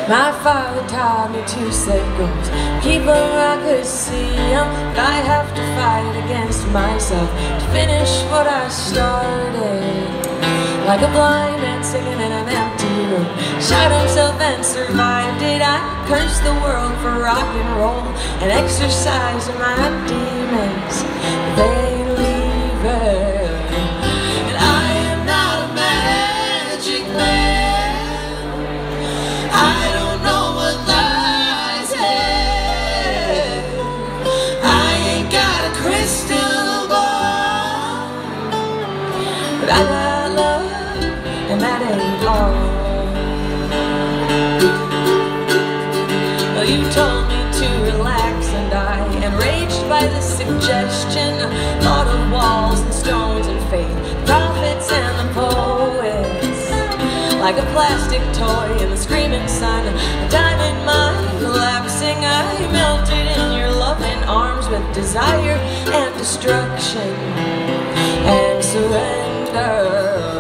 My father taught me to set goals, keep them I could see them. But I have to fight against myself to finish what I started. Like a blind man singing in an empty room, shot himself and survived it. I cursed the world for rock and roll and exercising my demons. They leave it. And I am not a magic man. I don't know what lies ahead. I ain't got a crystal ball, but I got love, and that ain't all. Well, you told me to relax, and I, enraged by the suggestion, thought of walls and stones and faith, prophets and the poets. Like a plastic toy in the screaming sun, a diamond mine collapsing, I melted in your loving arms with desire and destruction and surrender.